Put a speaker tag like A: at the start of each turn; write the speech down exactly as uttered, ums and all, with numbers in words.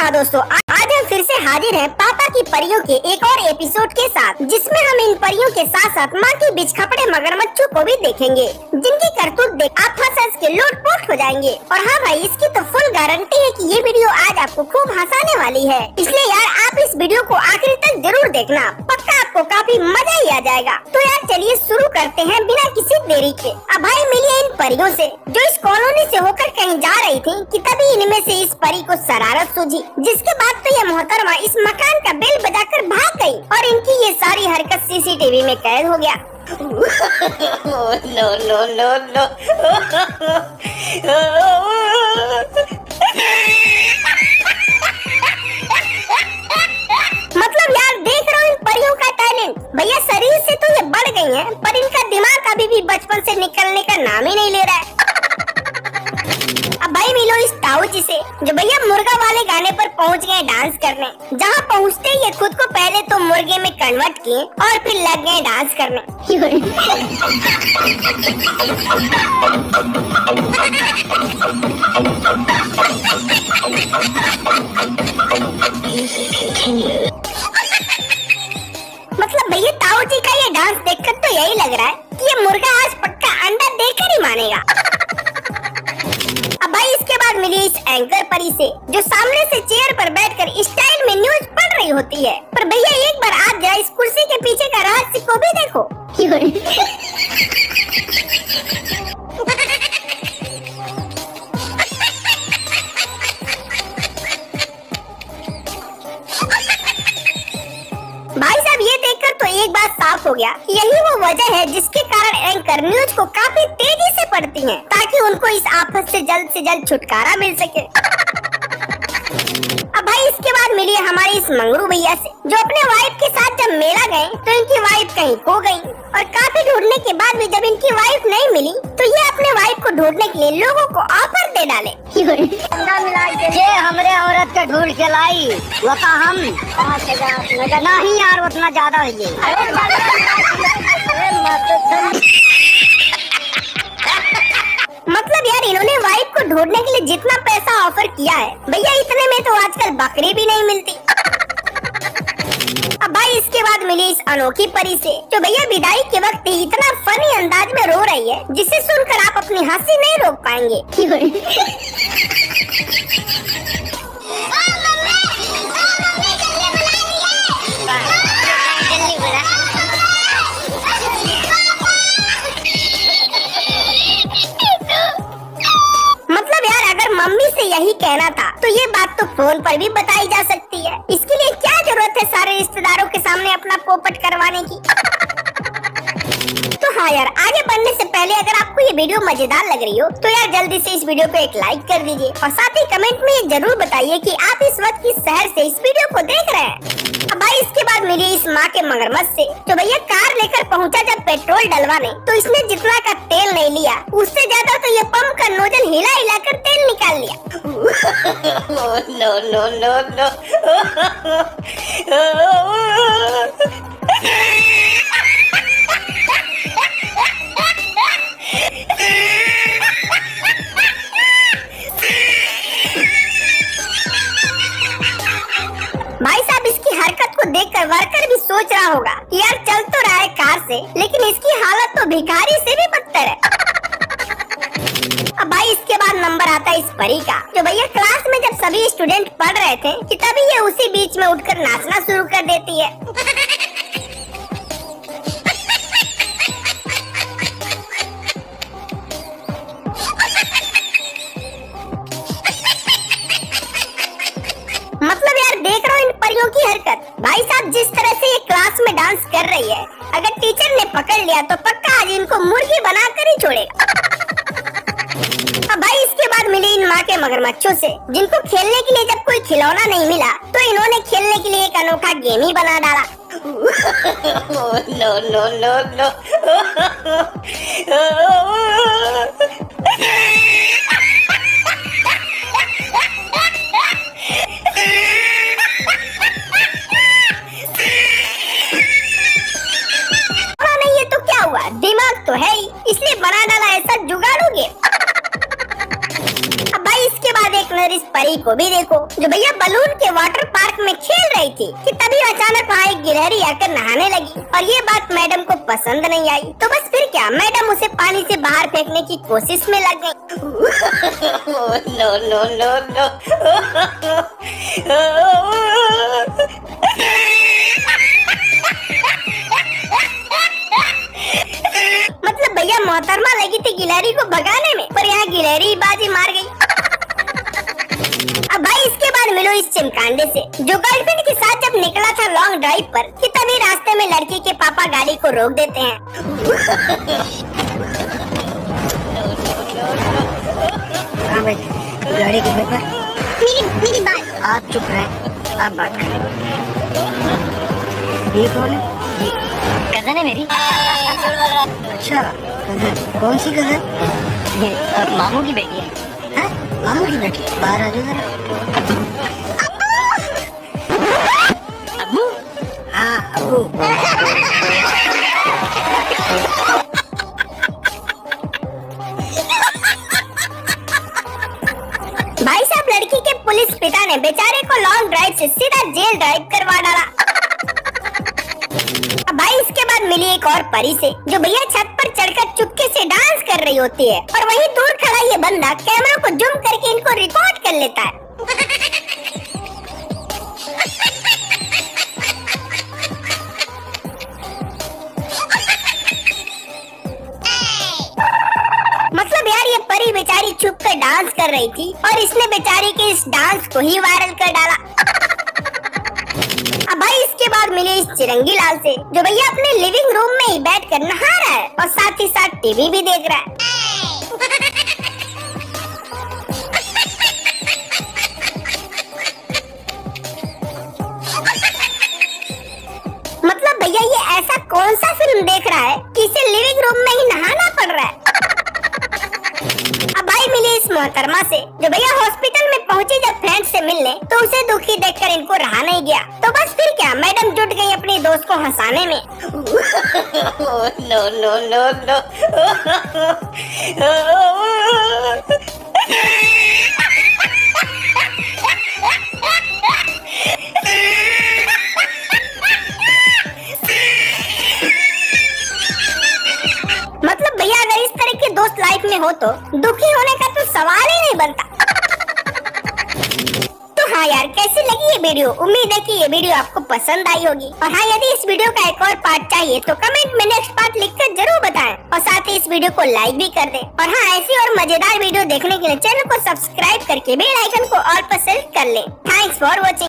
A: हाँ दोस्तों, आज हम फिर से हाजिर हैं पापा की परियों के एक और एपिसोड के साथ, जिसमें हम इन परियों के साथ साथ माँ की बीच खपड़े मगरमच्छों को भी देखेंगे, जिनकी करतूत देख आप हंस हंस के लोटपोट हो जाएंगे। और हाँ भाई, इसकी तो फुल गारंटी है कि ये वीडियो आज आपको खूब हंसाने वाली है, इसलिए यार आप इस वीडियो को आखिर तक जरूर देखना, पक्का आपको काफी मजा ही आ जाएगा। तो यार चलिए शुरू करते हैं बिना किसी देरी के। अब भाई मिलिए इन परियों से जो इस कॉलोनी से होकर कहीं जा रही थी कि तभी इनमें से इस परी को शरारत सूझी, जिसके बाद तो ये मोहतरमा इस मकान का बेल बजाकर भाग गई और इनकी ये सारी हरकत सीसीटीवी में कैद हो गया।
B: नो नो नो नो
A: मतलब यार देख रहा हूँ इन परियों का टैलेंट। भैया शरीर से तो ये बढ़ गई हैं, पर इनका दिमाग अभी भी बचपन से निकलने का नाम ही नहीं ले रहा है। अब भाई मिलो इस ताऊ जी से जो भैया मुर्गा वाले गाने पर पहुंच गए डांस करने, जहां पहुंचते ही ये खुद को पहले तो मुर्गे में कन्वर्ट किए और फिर लग गए डांस करने। मतलब भैया ताऊ जी का ये डांस देखकर तो यही लग रहा है कि ये मुर्गा आज पक्का अंडा देकर ही मानेगा। अब भाई इसके बाद मिली इस एंकर परी से जो सामने से चेयर पर बैठकर स्टाइल में न्यूज पढ़ रही होती है। पर भैया एक बार आप जरा इस कुर्सी के पीछे का रहस्य को भी देखो। भाई साहब ये देखकर तो एक बात साफ हो गया कि यही वो वजह है जिसके कारण एंकर न्यूज को काफी तेजी से पढ़ती हैं, ताकि उनको इस आफत से जल्द से जल्द छुटकारा मिल सके। अब भाई इसके बाद मिली हमारे इस मंगरू भैया से जो अपने वाइफ के साथ जब मेला गए तो इनकी वाइफ कहीं खो गई और काफी ढूंढने के बाद भी जब इनकी वाइफ नहीं मिली तो ये अपने वाइफ को ढूंढने के लिए लोगों को ऑफर दे डाले।
B: ये हमरे औरत के ढूंढ के लाई, वो तो हम नहीं यार उतना ज्यादा है ये।
A: मतलब यार इन्होंने वाइफ को ढूंढने के लिए जितना पैसा ऑफर किया है भैया इतने में तो आजकल बकरी भी नहीं मिलती। अब भाई इसके बाद मिली इस अनोखी परी से जो भैया विदाई के वक्त ही इतना फनी अंदाज में रो रही है जिसे सुनकर आप अपनी हंसी नहीं रोक पाएंगे। मतलब यार अगर मम्मी से यही कहना था तो ये बात तो फोन पर भी बताई जा सकती है, इसके लिए क्या जरूरत है सारे रिश्तेदारों के सामने अपना पोपट करवाने की। तो हाँ यार आगे बढ़ने से पहले अगर आपको ये वीडियो मजेदार लग रही हो तो यार जल्दी से इस वीडियो को एक लाइक कर दीजिए और साथ ही कमेंट में ये जरूर बताइए कि आप इस वक्त किस शहर से इस वीडियो को देख रहे हैं। अब भाई इसके बाद मिली इस माँ के मगरमच्छ से जो भैया कार लेकर पहुँचा जब पेट्रोल डलवाने तो इसने जितना का तेल नहीं लिया उससे ज्यादा तो ये पंप का नोजल हिला हिला कर तेल निकाल लिया।
B: नो नो नो नो
A: भाई साहब इसकी हरकत को देखकर वर्कर भी सोच रहा होगा कि यार चल तो रहा है कार से लेकिन इसकी हालत तो भिखारी से भी बदतर है। अब भाई इसके बाद नंबर आता है इस परी का जो भैया क्लास में जब सभी स्टूडेंट पढ़ रहे थे कि तभी ये उसी बीच में उठकर नाचना शुरू कर देती है। मतलब यार देख रहा हूँ इन परियों की हरकत। भाई साहब जिस तरह से ये क्लास में डांस कर रही है अगर टीचर ने पकड़ लिया तो पक्का आज इनको मुर्गी बनाकर ही छोड़ेगा। अब भाई इसके बाद मिली इन माँ के मगरमच्छों से जिनको खेलने के लिए जब कोई खिलौना नहीं मिला तो इन्होंने खेलने के लिए एक अनोखा गेम ही बना डाला।
B: नो नो नो नो
A: नहीं ये तो क्या हुआ, दिमाग तो है ही इसलिए बना डाला ऐसा जुगाड़ोगे। अब भाई इसके बाद एक नजर इस परी परी को भी देखो जो भैया बलून के वाटर पार्क में खेल रही थी कि तभी अचानक वहाँ एक गिलहरी आकर नहाने लगी और ये बात मैडम को पसंद नहीं आई। तो बस फिर क्या, मैडम उसे पानी से बाहर फेंकने की कोशिश में लग गई।
B: No no no no.
A: मतलब भैया मोहतरमा लगी थी गिलहरी को भगाने में, पर यहाँ गिलहरी बाजी मार गई। अब भाई इसके बाद मिलो इस चिमकांडे से जो गर्लफ्रेंड के साथ जब निकला था लॉन्ग ड्राइव पर कि तभी रास्ते में लड़की के पापा गाड़ी को रोक देते हैं।
B: हाँ भाई, गाड़ी के पेपर
A: मेरी मेरी बात।
B: आप चुप रहे, आप बात करें। ये कौन है? ये कजन है मेरी। अच्छा कजन, कौन सी कजन? ये अब मामू की बेटी है। हाँ? मामू की बेटी, बाहर आ जाओ जरा। अब्बू? हाँ अब्बू।
A: भाई साहब लड़की के पुलिस पिता ने बेचारे को लॉन्ग ड्राइव से सीधा जेल ड्राइव करवा डाला। अब भाई इसके बाद मिली एक और परी से जो भैया छत पर चढ़कर चुपके से डांस कर रही होती है और वहीं दूर खड़ा ये बंदा कैमरा को जूम करके इनको रिकॉर्ड कर लेता है। मतलब यार ये परी बेचारी छुप कर डांस कर रही थी और इसने बेचारी के इस डांस को ही वायरल कर डाला। अब भाई इसके बाद मिले इस चिरंगी लाल से जो भैया अपने लिविंग रूम में ही बैठकर नहा रहा है और साथ ही साथ टीवी भी देख रहा है। मतलब भैया ये ऐसा कौन सा फिल्म देख रहा है कि इसे लिविंग रूम में ही नहाना पड़ रहा है। अब भाई मिले इस मोहतरमा से जो भैया हॉस्पिटल में पहुंची जब फ्रेंड से मिलने तो उसे दुखी देखकर इनको रहा नहीं गया। तो बस फिर क्या, मैडम जुट गई अपने दोस्त को हंसाने में।
B: No no no no.
A: मतलब भैया अगर इस तरह के दोस्त लाइफ में हो तो दुखी होने का तो सवाल ही नहीं बनता। तो हाँ यार, कैसी लगी ये वीडियो? उम्मीद है कि ये वीडियो आपको पसंद आई होगी। और हाँ, यदि इस वीडियो का एक और पार्ट चाहिए तो कमेंट में नेक्स्ट पार्ट लिखकर जरूर बताएं और साथ ही इस वीडियो को लाइक भी कर दें। और हाँ, ऐसी और मजेदार वीडियो देखने के लिए चैनल को सब्सक्राइब करके बेल आइकन को ऑल पर सेलेक्ट कर लें। Thanks for watching.